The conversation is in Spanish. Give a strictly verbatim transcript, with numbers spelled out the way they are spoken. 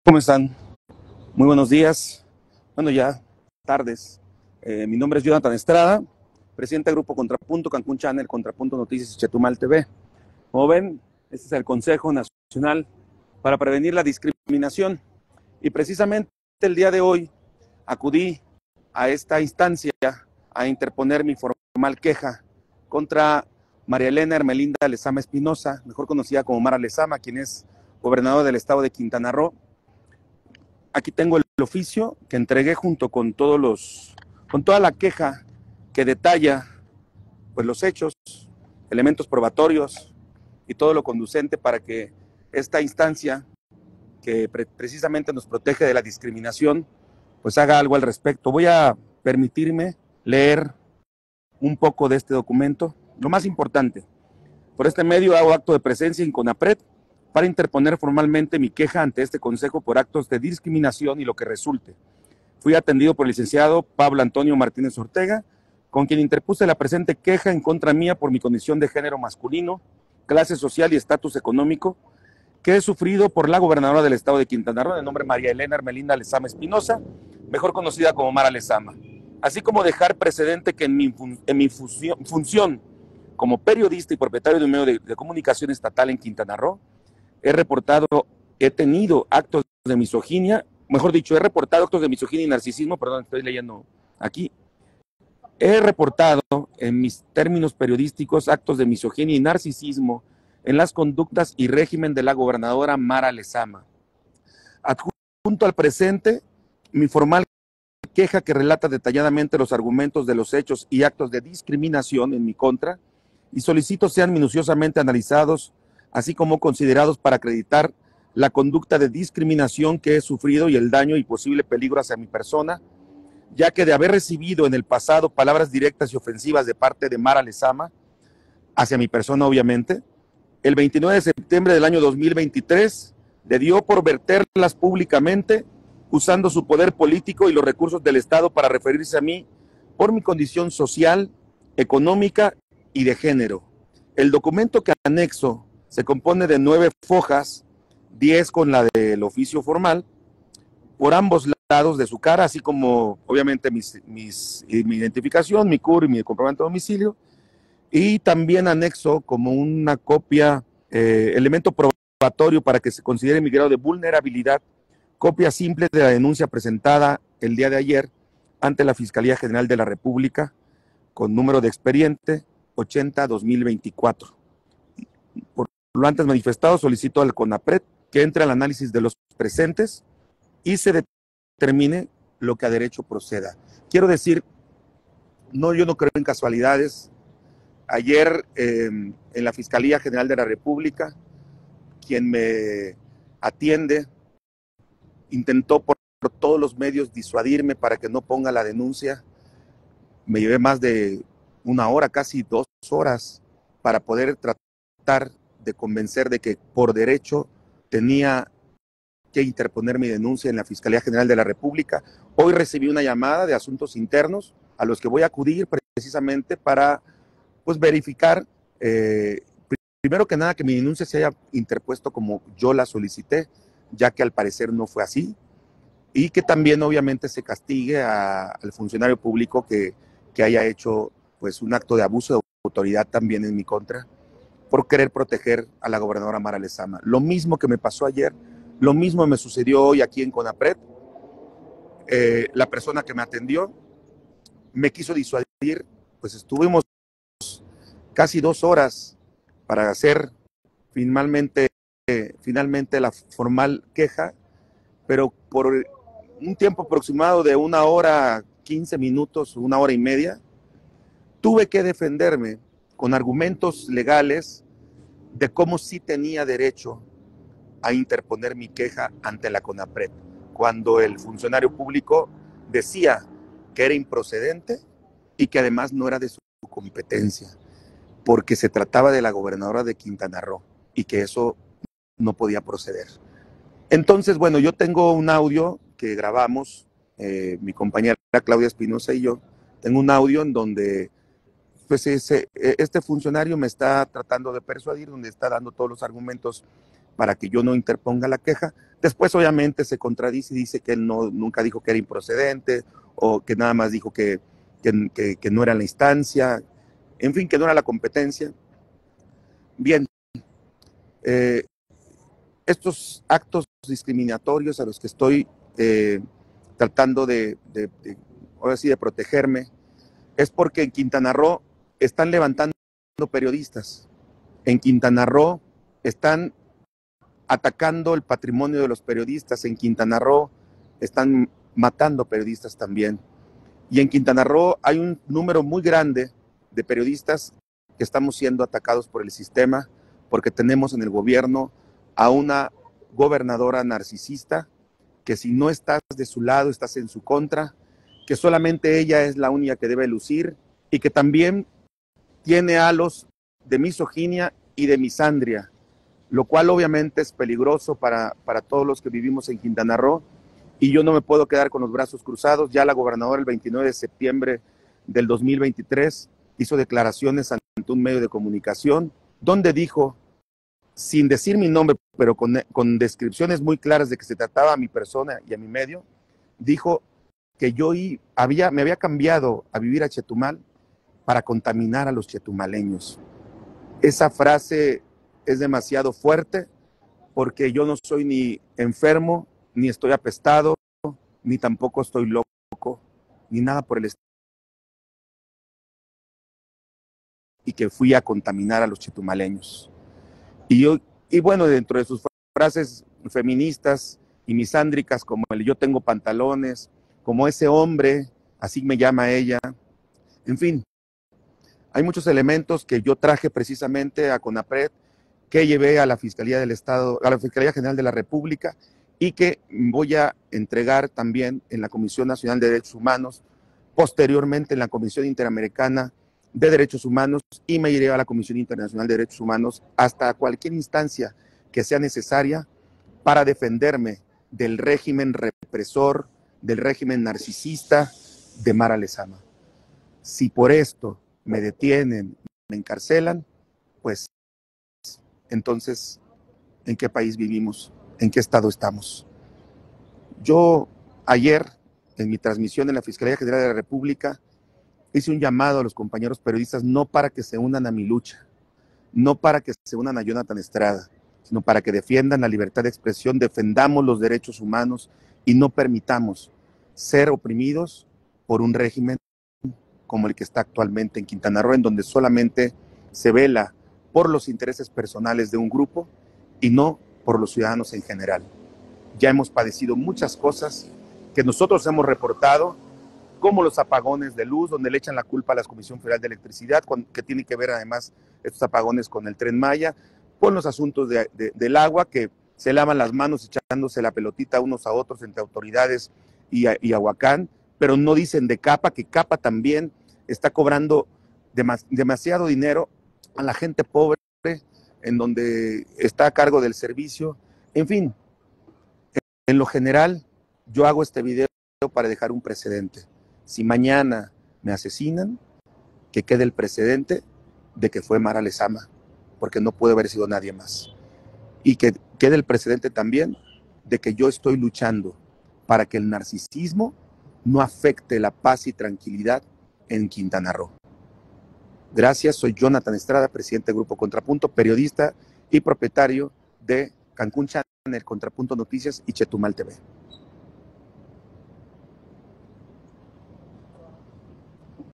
¿Cómo están? Muy buenos días. Bueno, ya tardes. Eh, mi nombre es Jonathan Estrada, presidente del Grupo Contrapunto, Cancún Channel, Contrapunto Noticias y Chetumal T V. Como ven, este es el Consejo Nacional para Prevenir la Discriminación. Y precisamente el día de hoy acudí a esta instancia a interponer mi formal queja contra María Elena Hermelinda Lezama Espinosa, mejor conocida como Mara Lezama, quien es gobernadora del estado de Quintana Roo. Aquí tengo el oficio que entregué junto con todos los, con toda la queja que detalla pues, los hechos, elementos probatorios y todo lo conducente para que esta instancia que pre precisamente nos protege de la discriminación, pues haga algo al respecto. Voy a permitirme leer un poco de este documento. Lo más importante, por este medio hago acto de presencia en CONAPRED para interponer formalmente mi queja ante este Consejo por actos de discriminación y lo que resulte. Fui atendido por el licenciado Pablo Antonio Martínez Ortega, con quien interpuse la presente queja en contra mía por mi condición de género masculino, clase social y estatus económico, que he sufrido por la gobernadora del estado de Quintana Roo, de nombre María Elena Hermelinda Lezama Espinosa, mejor conocida como Mara Lezama. Así como dejar precedente que en mi, fun en mi función, función como periodista y propietario de un medio de, de comunicación estatal en Quintana Roo, he reportado, he tenido actos de misoginia, mejor dicho, he reportado actos de misoginia y narcisismo, perdón, estoy leyendo aquí, he reportado en mis términos periodísticos actos de misoginia y narcisismo en las conductas y régimen de la gobernadora Mara Lezama. Adjunto al presente, mi formal queja que relata detalladamente los argumentos de los hechos y actos de discriminación en mi contra y solicito sean minuciosamente analizados así como considerados para acreditar la conducta de discriminación que he sufrido y el daño y posible peligro hacia mi persona, ya que de haber recibido en el pasado palabras directas y ofensivas de parte de Mara Lezama, hacia mi persona obviamente, el veintinueve de septiembre del año dos mil veintitrés le dio por verterlas públicamente, usando su poder político y los recursos del Estado para referirse a mí por mi condición social, económica y de género. El documento que anexo se compone de nueve fojas, diez con la del oficio formal, por ambos lados de su cara, así como obviamente mis, mis, mi identificación, mi C U R y mi comprobante de domicilio, y también anexo como una copia, eh, elemento probatorio para que se considere mi grado de vulnerabilidad, copia simple de la denuncia presentada el día de ayer ante la Fiscalía General de la República, con número de expediente ochenta guión dos mil veinticuatro. Por lo antes manifestado, solicito al CONAPRED que entre al análisis de los presentes y se determine lo que a derecho proceda. Quiero decir, no, yo no creo en casualidades. Ayer eh, en la Fiscalía General de la República, quien me atiende intentó por, por todos los medios disuadirme para que no ponga la denuncia. Me llevé más de una hora, casi dos horas, para poder tratar de convencer de que por derecho tenía que interponer mi denuncia en la Fiscalía General de la República. Hoy recibí una llamada de asuntos internos a los que voy a acudir precisamente para pues, verificar, eh, primero que nada, que mi denuncia se haya interpuesto como yo la solicité, ya que al parecer no fue así, y que también obviamente se castigue a, al funcionario público que, que haya hecho pues, un acto de abuso de autoridad también en mi contra, por querer proteger a la gobernadora Mara Lezama. Lo mismo que me pasó ayer, lo mismo me sucedió hoy aquí en CONAPRED. Eh, la persona que me atendió me quiso disuadir, pues estuvimos casi dos horas para hacer finalmente, eh, finalmente la formal queja, pero por un tiempo aproximado de una hora, quince minutos, una hora y media, tuve que defenderme con argumentos legales de cómo sí tenía derecho a interponer mi queja ante la CONAPRED, cuando el funcionario público decía que era improcedente y que además no era de su competencia, porque se trataba de la gobernadora de Quintana Roo y que eso no podía proceder. Entonces, bueno, yo tengo un audio que grabamos, eh, mi compañera Claudia Espinosa y yo, tengo un audio en donde pues ese, este funcionario me está tratando de persuadir, donde está dando todos los argumentos para que yo no interponga la queja. Después obviamente se contradice y dice que él no, nunca dijo que era improcedente o que nada más dijo que, que, que, que no era la instancia, en fin, que no era la competencia. Bien, eh, estos actos discriminatorios a los que estoy eh, tratando de, de, de, ahora sí, de protegerme, es porque en Quintana Roo están levantando periodistas. En Quintana Roo están atacando el patrimonio de los periodistas. En Quintana Roo están matando periodistas también. Y en Quintana Roo hay un número muy grande de periodistas que estamos siendo atacados por el sistema, porque tenemos en el gobierno a una gobernadora narcisista que si no estás de su lado, estás en su contra, que solamente ella es la única que debe lucir y que también tiene halos de misoginia y de misandria, lo cual obviamente es peligroso para, para todos los que vivimos en Quintana Roo, y yo no me puedo quedar con los brazos cruzados. Ya la gobernadora el veintinueve de septiembre del dos mil veintitrés hizo declaraciones ante un medio de comunicación donde dijo, sin decir mi nombre, pero con, con descripciones muy claras de que se trataba a mi persona y a mi medio, dijo que yo había, me había cambiado a vivir a Chetumal para contaminar a los chetumaleños. Esa frase es demasiado fuerte porque yo no soy ni enfermo, ni estoy apestado, ni tampoco estoy loco, ni nada por el estilo. Y que fui a contaminar a los chetumaleños. Y, yo, y bueno, dentro de sus frases feministas y misándricas, como el yo tengo pantalones, como ese hombre, así me llama ella, en fin, hay muchos elementos que yo traje precisamente a CONAPRED, que llevé a la Fiscalía del Estado, a la Fiscalía General de la República, y que voy a entregar también en la Comisión Nacional de Derechos Humanos, posteriormente en la Comisión Interamericana de Derechos Humanos, y me iré a la Comisión Internacional de Derechos Humanos hasta cualquier instancia que sea necesaria para defenderme del régimen represor, del régimen narcisista de Mara Lezama. Si por esto me detienen, me encarcelan, pues entonces, ¿en qué país vivimos? ¿En qué estado estamos? Yo ayer, en mi transmisión en la Fiscalía General de la República, hice un llamado a los compañeros periodistas no para que se unan a mi lucha, no para que se unan a Jonathan Estrada, sino para que defiendan la libertad de expresión, defendamos los derechos humanos y no permitamos ser oprimidos por un régimen como el que está actualmente en Quintana Roo, en donde solamente se vela por los intereses personales de un grupo y no por los ciudadanos en general. Ya hemos padecido muchas cosas que nosotros hemos reportado, como los apagones de luz, donde le echan la culpa a la Comisión Federal de Electricidad, que tiene que ver además estos apagones con el Tren Maya, con los asuntos de, de, del agua, que se lavan las manos echándose la pelotita unos a otros entre autoridades y, y Ahuacán, pero no dicen de CAPA, que CAPA también está cobrando demas, demasiado dinero a la gente pobre, en donde está a cargo del servicio. En fin, en lo general, yo hago este video para dejar un precedente. Si mañana me asesinan, que quede el precedente de que fue Mara Lezama, porque no puede haber sido nadie más. Y que quede el precedente también de que yo estoy luchando para que el narcisismo no afecte la paz y tranquilidad en Quintana Roo. Gracias, soy Jonathan Estrada, presidente del Grupo Contrapunto, periodista y propietario de Cancún Channel, Contrapunto Noticias y Chetumal T V.